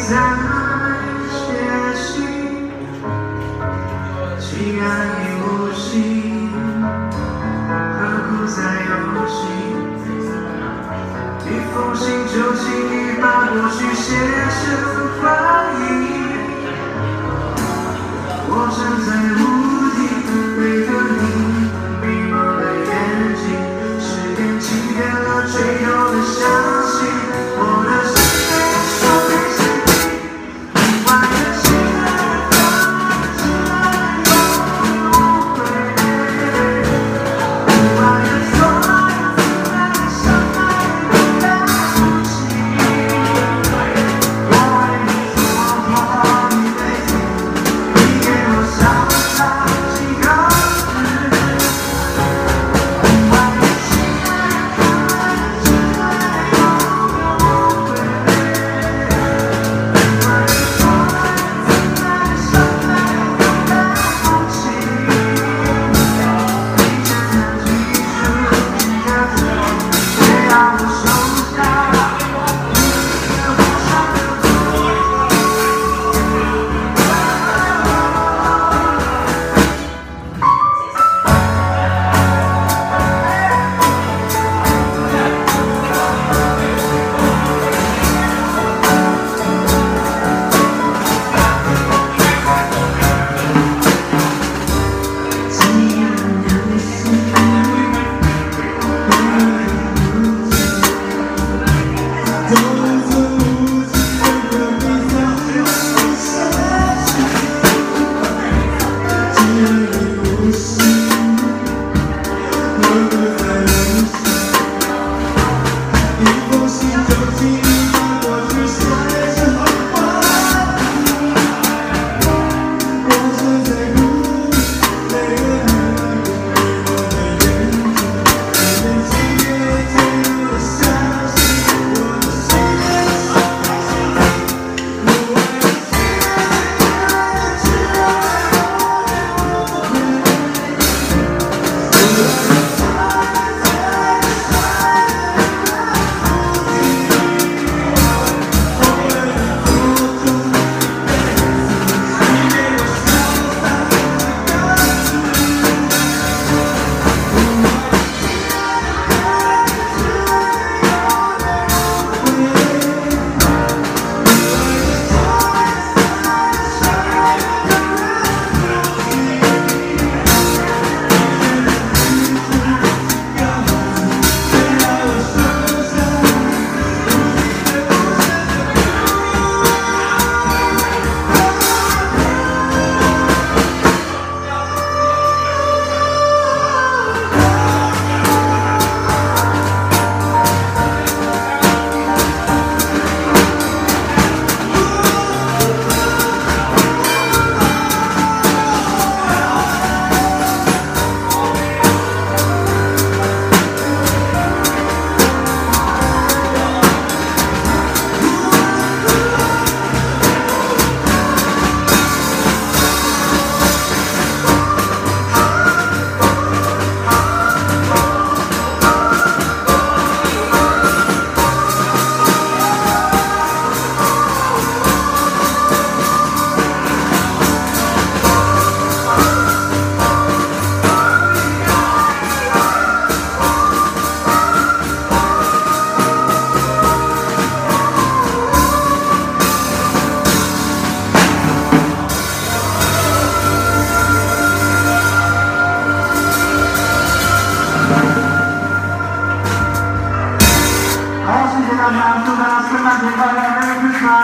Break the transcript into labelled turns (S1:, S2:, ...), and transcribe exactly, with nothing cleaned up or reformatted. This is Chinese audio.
S1: 在学习，既然已无心，何苦再游戏？一封信就轻易把过去写成回忆。我站在屋顶，背着你迷茫的眼睛，时间欺骗了最后的相信。我的心被说给谁听？另外的心爱的只爱有回味，另外的所有自然的伤害都来不及。我为你做过一辈子，你给我潇洒几个字。另外的心爱的只爱有回味，另外的所有自然的伤害都来不及。你渐渐记住几个字，谁让我收下你的火上的好，谢谢大家，祝大家圣诞节快乐，Merry Christmas。